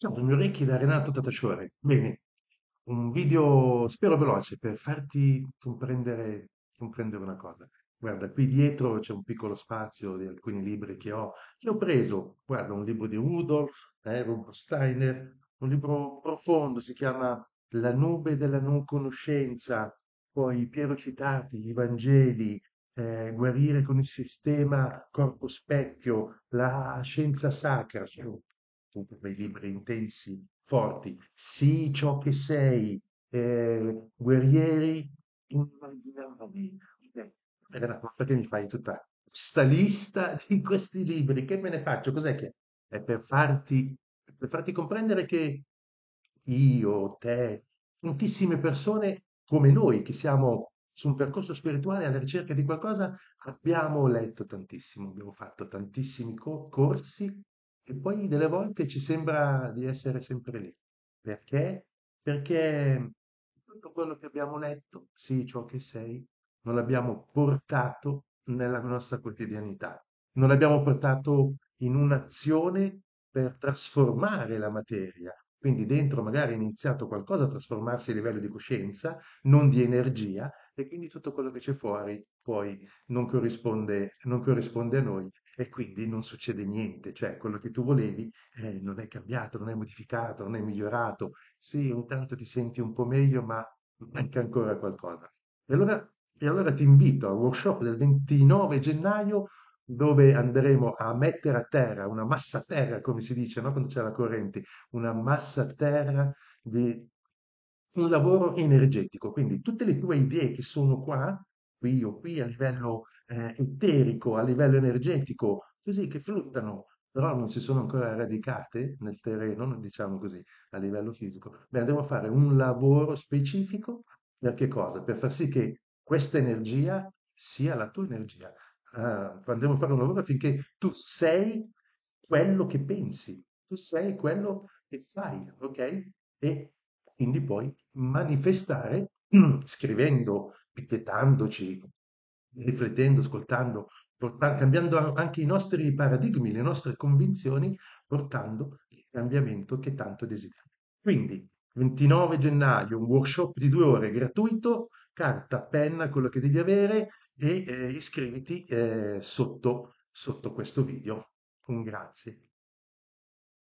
Ciao, il mio Reiki da Renato Tatasciore. Bene, un video spero veloce per farti comprendere una cosa. Guarda, qui dietro c'è un piccolo spazio di alcuni libri che ho preso. Guarda, un libro di Rudolf, Rudolf Steiner, un libro profondo, si chiama La nube della non conoscenza, poi Piero Citati, i Vangeli, Guarire con il sistema corpo specchio, la scienza sacra, sono tutti quei libri intensi, forti. Sii ciò che sei, guerrieri immaginabili. Renato, perché mi fai tutta questa lista di questi libri? Che me ne faccio? Cos'è che è per farti comprendere che io, te, tantissime persone come noi che siamo su un percorso spirituale alla ricerca di qualcosa, abbiamo letto tantissimo, abbiamo fatto tantissimi corsi e poi delle volte ci sembra di essere sempre lì. Perché? Perché tutto quello che abbiamo letto, sì, ciò che sei, non l'abbiamo portato nella nostra quotidianità, non l'abbiamo portato in un'azione per trasformare la materia. Quindi dentro magari è iniziato qualcosa a trasformarsi a livello di coscienza, non di energia, e quindi tutto quello che c'è fuori poi non corrisponde a noi e quindi non succede niente, cioè quello che tu volevi non è cambiato, non è modificato, non è migliorato. Sì, ogni tanto ti senti un po' meglio, ma manca ancora qualcosa. E allora ti invito al workshop del 29 gennaio dove andremo a mettere a terra una massa a terra, come si dice, no? Quando c'è la corrente, una massa a terra di un lavoro energetico. Quindi tutte le tue idee che sono qui o qui a livello eterico, a livello energetico, così che flottano, però non si sono ancora radicate nel terreno, diciamo così, a livello fisico. Beh, andremo a fare un lavoro specifico per che cosa? Per far sì che questa energia sia la tua energia. Andremo a fare un lavoro affinché tu sei quello che pensi, tu sei quello che fai, ok? E quindi puoi manifestare scrivendo, picchettandoci, riflettendo, ascoltando, cambiando anche i nostri paradigmi, le nostre convinzioni, portando il cambiamento che tanto desideriamo. Quindi, 29 gennaio, un workshop di 2 ore gratuito, carta, penna, quello che devi avere e iscriviti sotto questo video. Un grazie.